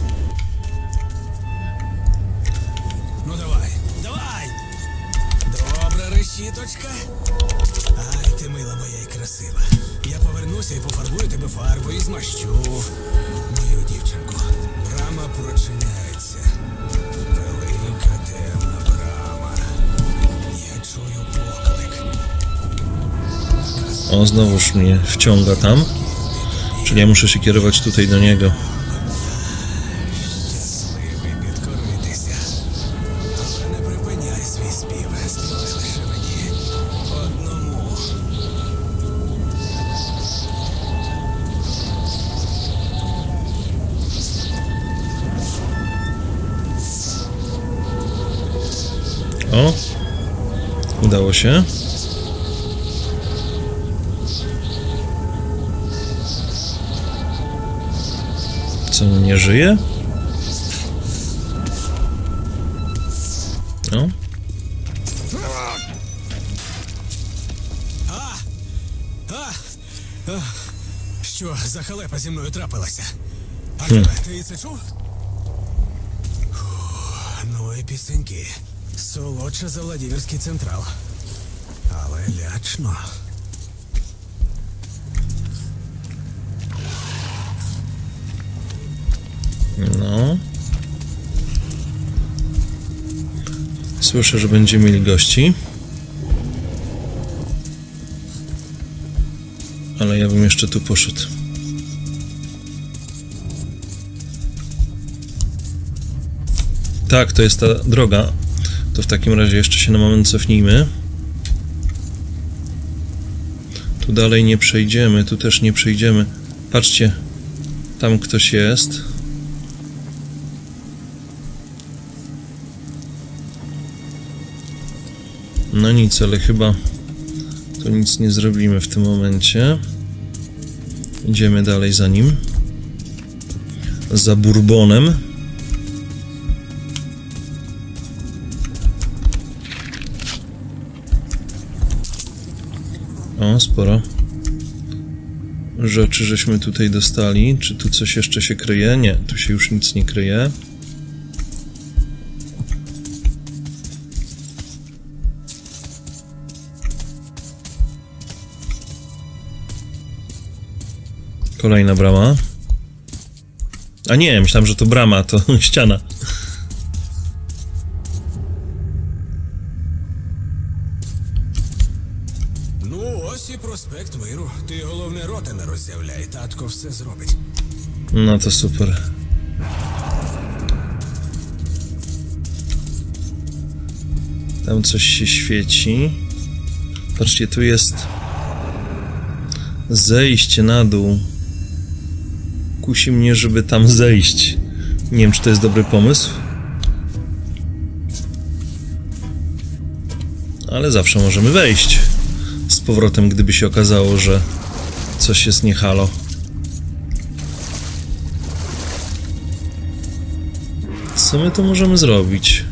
Ну давай, давай! Добра решіточка. Ай, ти мила моя і красива. Я повернуся і пофарбую тебе фарбою і змащу. Мою дівчинку. Брама прочиняється. Велика темна брама. Я чую поклик. O, znowuż mnie wciąga tam. Czyli ja muszę się kierować tutaj do niego. Щасливий підкоритися. Але не припиняй свій спів. Співай лише мені. Одному. O! Udało się. Co, nie żyje? No. А! А! А! Що за халепа зі мною трапилася? А Хм. ти це чув? Фух, ну і пісеньки. Солодше за Владимирський централ. Але лячно. No. Słyszę, że będziemy mieli gości. Ale ja bym jeszcze tu poszedł. Tak, to jest ta droga. To w takim razie jeszcze się na moment cofnijmy. Tu dalej nie przejdziemy, tu też nie przejdziemy. Patrzcie, tam ktoś jest. No nic, ale chyba to nic nie zrobimy w tym momencie. Idziemy dalej za nim. Za Bourbonem. O, sporo rzeczy żeśmy tutaj dostali. Czy tu coś jeszcze się kryje? Nie, tu się już nic nie kryje. Kolejna brama. A nie, myślałem, że to brama, to ściana. Ну, ось і проспект Миру. Ти головне рота не роззявляй, татко все зробить. No to super. Tam coś się świeci. Patrzcie, tu jest zejście na dół. Kusi mnie, żeby tam zejść. Nie wiem, czy to jest dobry pomysł. Ale zawsze możemy wejść z powrotem, gdyby się okazało, że coś jest nie halo. Co my tu możemy zrobić?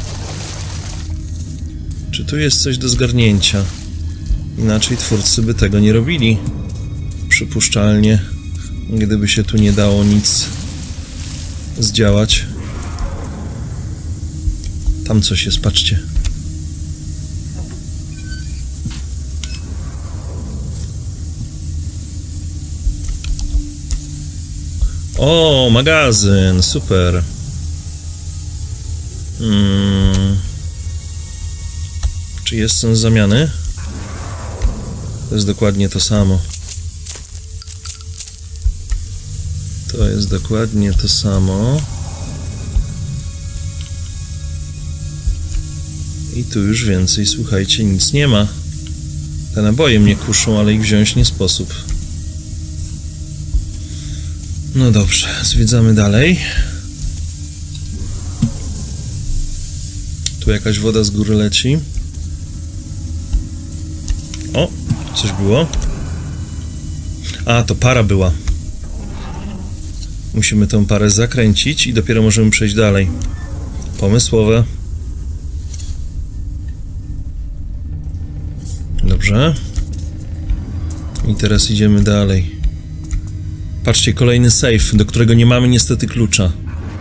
Czy tu jest coś do zgarnięcia? Inaczej twórcy by tego nie robili. Przypuszczalnie, gdyby się tu nie dało nic zdziałać. Tam coś jest, patrzcie. O, magazyn, super. Hmm. Czy jest sens zamiany? To jest dokładnie to samo. To jest dokładnie to samo. I tu już więcej, słuchajcie, nic nie ma. Te naboje mnie kuszą, ale ich wziąć nie sposób. No dobrze, zwiedzamy dalej. Tu jakaś woda z góry leci. O, tu coś było. A, to para była. Musimy tę parę zakręcić i dopiero możemy przejść dalej. Pomysłowe. Dobrze. I teraz idziemy dalej. Patrzcie, kolejny safe, do którego nie mamy niestety klucza.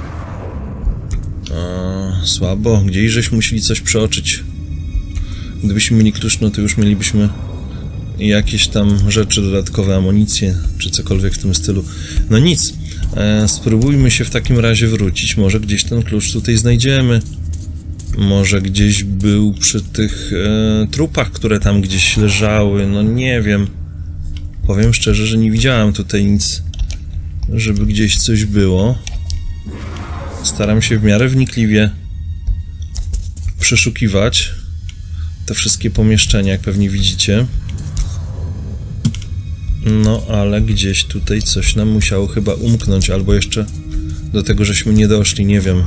A, słabo. Gdzieś żeśmy musieli coś przeoczyć. Gdybyśmy mieli klucz, no to już mielibyśmy jakieś tam rzeczy dodatkowe, amunicję, czy cokolwiek w tym stylu. No nic. E, spróbujmy się w takim razie wrócić. Może gdzieś ten klucz tutaj znajdziemy. Może gdzieś był przy tych e, trupach, które tam gdzieś leżały. No nie wiem. Powiem szczerze, że nie widziałem tutaj nic, żeby gdzieś coś było. Staram się w miarę wnikliwie przeszukiwać te wszystkie pomieszczenia, jak pewnie widzicie. No, ale gdzieś tutaj coś nam musiało chyba umknąć, albo jeszcze do tego, żeśmy nie doszli, nie wiem.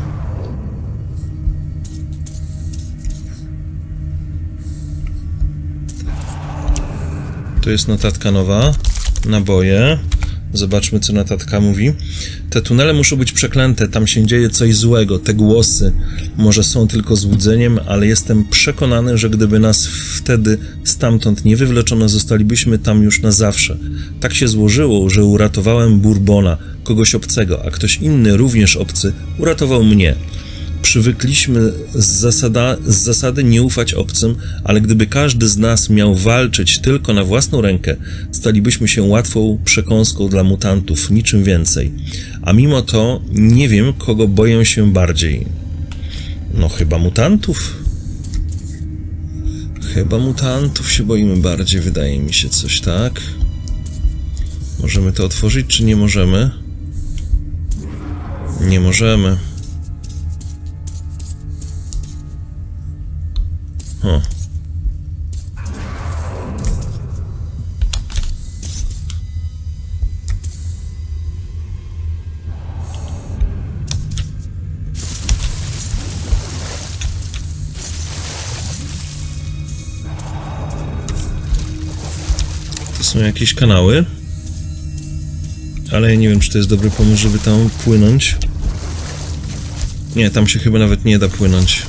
Tu jest notatka nowa. Naboje. Zobaczmy, co notatka mówi. Te tunele muszą być przeklęte, tam się dzieje coś złego. Te głosy może są tylko złudzeniem, ale jestem przekonany, że gdyby nas wtedy stamtąd nie wywleczono, zostalibyśmy tam już na zawsze. Tak się złożyło, że uratowałem Bourbona, kogoś obcego, a ktoś inny, również obcy, uratował mnie. Przywykliśmy z, zasada, z zasady nie ufać obcym, ale gdyby każdy z nas miał walczyć tylko na własną rękę, stalibyśmy się łatwą przekąską dla mutantów, niczym więcej. A mimo to nie wiem, kogo boję się bardziej. No chyba mutantów. Chyba mutantów się boimy bardziej, wydaje mi się coś, tak? Możemy to otworzyć, czy nie możemy? Nie możemy. O. To są jakieś kanały, ale ja nie wiem, czy to jest dobry pomysł, żeby tam płynąć. Nie, tam się chyba nawet nie da płynąć.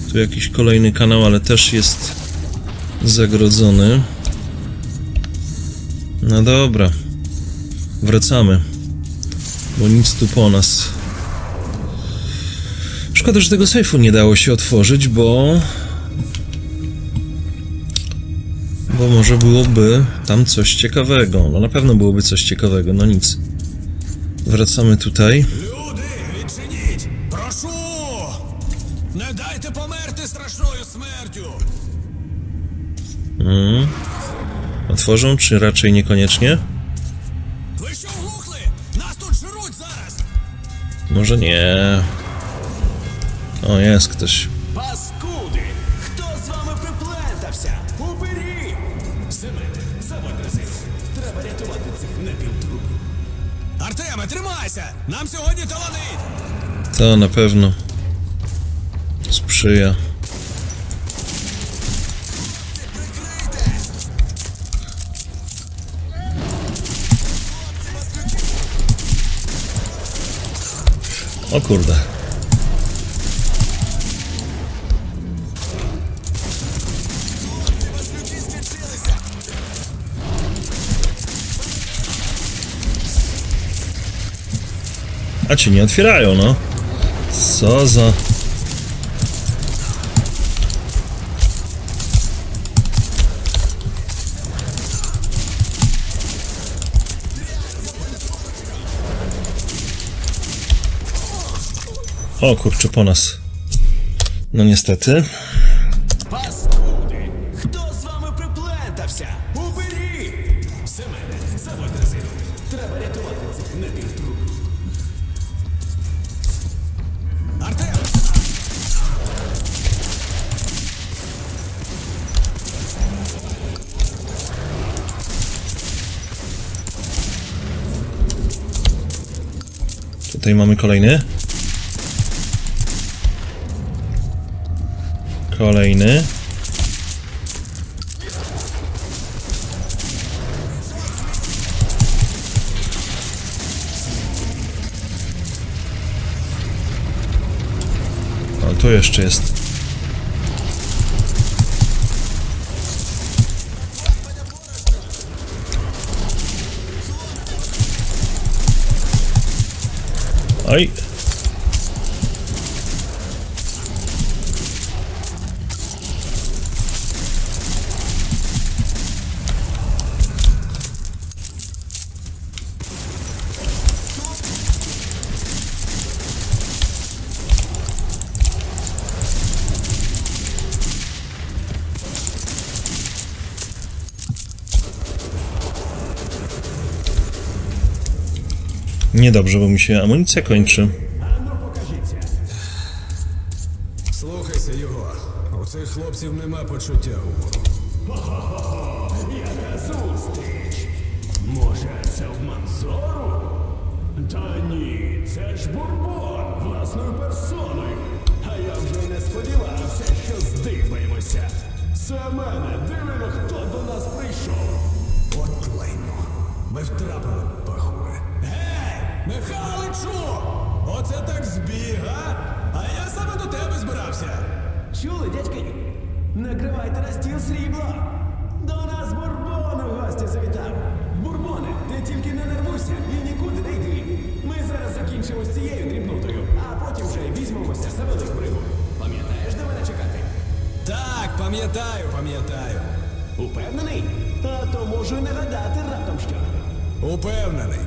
Tu jakiś kolejny kanał, ale też jest zagrodzony. No dobra. Wracamy. Bo nic tu po nas. Szkoda, że tego sejfu nie dało się otworzyć, bo... Bo może byłoby tam coś ciekawego. No na pewno byłoby coś ciekawego, no nic. Wracamy tutaj. Люди, відчиніть! Прошу! Не дайте померти страшною смертю! Mm. Otworzą, czy raczej niekoniecznie? Ви що глухли? Нас тут жруть зараз! Może nie. O, jest ktoś. Паскуди! Хто з вами приплентався? Уберіть! Семене, заводь резину. Треба рятувати цих напівтрупів. Артеме, тримайся! Нам сьогодні таланить! To na pewno sprzyja. O kurde. A ci nie otwierają, no. Co za... O kurczę, po nas. No niestety. Паскуди! Хто з вами приплентався? Уберіть! Семене, заводь резину. Треба рятувати цих напівтрупів. Артем! Tutaj mamy kolejny. Kolejny. O, tu jeszcze jest. Oj. Niedobrze, bo mi się amunicja kończy. Слухайся його. У цих хлопців нема почуття гумору. Яка зустріч! Може, це обман зору? Та ні, це ж Бурбон власною персоною. А я вже й не сподівався, що здибаємося. Семене, дивно, хто до нас прийшов. От лайно. Ми втрапили, пахуре. Гей, Михайличу! Оце так збіг, а? А я саме до тебе збирався. Чули, дядьки? Накривайте на стіл срібла. До нас Бурбон у гості завітав. Бурбоне, ти тільки не нервуйся і нікуди не йди. Ми зараз закінчимо з цією дрібнотою, а потім вже візьмемося за велику рибу. Пам'ятаєш, де мене чекати? Так, пам'ятаю, пам'ятаю. Упевнений? А то можу й не гадати раптом що. Упевнений.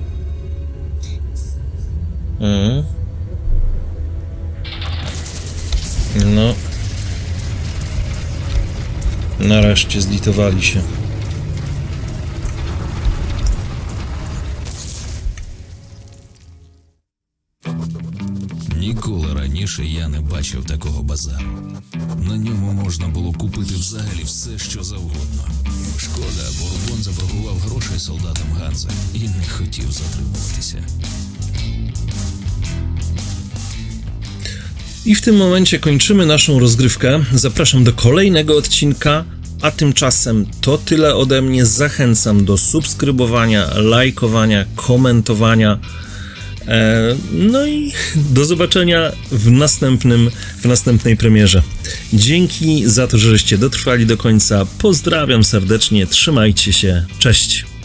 Mhm. No. Nareszcie zlitowali się. Ніколи раніше я не бачив такого базару. На ньому можна було купити взагалі все, що завгодно. Шкода, Бурбон заборгував грошей солдатам Ганза і не хотів затримуватися. I w tym momencie kończymy naszą rozgrywkę. Zapraszam do kolejnego odcinka, a tymczasem to tyle ode mnie. Zachęcam do subskrybowania, lajkowania, komentowania. E, no i do zobaczenia w następnym, w następnej premierze. Dzięki za to, żeście dotrwali do końca. Pozdrawiam serdecznie, trzymajcie się, cześć.